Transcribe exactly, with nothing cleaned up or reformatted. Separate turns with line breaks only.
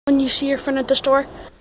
When you see your friend at the store,